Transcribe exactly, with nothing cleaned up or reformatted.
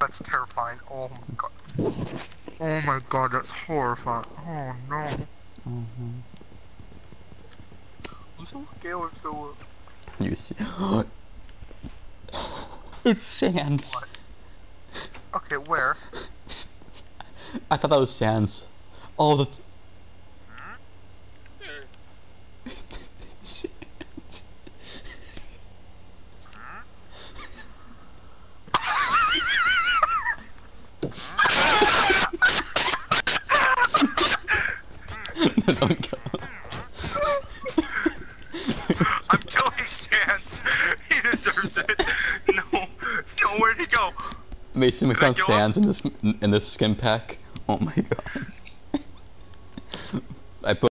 that's terrifying. Oh my god. Oh my god, that's horrifying. Oh no. Mm-hmm. I'm so scared, Philip. You see? It's Sans. What? Okay, where? I thought that was Sans. Oh, that's. No, don't kill him. I'm killing Sans. He deserves it. No, no, where'd he go? Mason, we Did I found kill him? Sans in this in this skin pack. Oh my god. I put